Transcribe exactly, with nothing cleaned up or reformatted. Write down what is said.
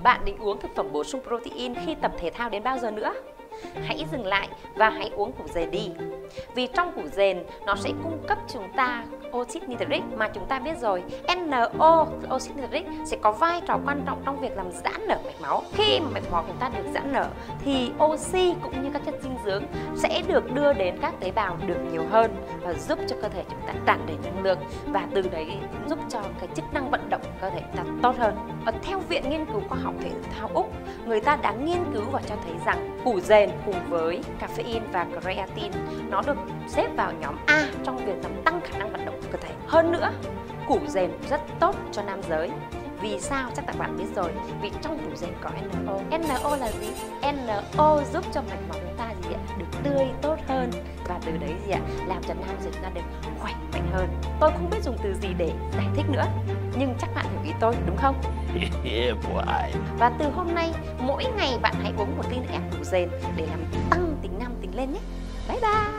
Bạn định uống thực phẩm bổ sung protein khi tập thể thao đến bao giờ nữa? Hãy dừng lại và hãy uống củ dền đi. Vì trong củ dền nó sẽ cung cấp chúng ta oxit nitric mà chúng ta biết rồi. en o, oxit nitric, sẽ có vai trò quan trọng trong việc làm giãn nở mạch máu. Khi mà mạch máu chúng ta được giãn nở thì oxy cũng như các chất dinh dưỡng sẽ được đưa đến các tế bào được nhiều hơn và giúp cho cơ thể chúng ta tràn đầy năng lượng, và từ đấy giúp cho cái chức năng vận động của cơ thể chúng ta tốt hơn. Và theo Viện Nghiên cứu Khoa học Thể thao Úc, người ta đã nghiên cứu và cho thấy rằng củ dền cùng với caffeine và creatine nó được xếp vào nhóm A trong việc làm tăng khả năng vận động của cơ thể. Hơn nữa, củ dền rất tốt cho nam giới. Vì sao? Chắc các bạn biết rồi. Vì trong củ dền có en o. en o là gì? en o giúp cho mạch máu chúng ta gì ạ? Được tươi tốt hơn, và từ đấy gì ạ? Làm cho nam giới chúng ta được khỏe mạnh hơn. Tôi không biết dùng từ gì để giải thích nữa, nhưng chắc bạn hiểu ý tôi đúng không? Yeah, boy. Và từ hôm nay, mỗi ngày bạn hãy uống một ly nước ép củ dền để làm tăng tính nam tính lên nhé. Bye bye.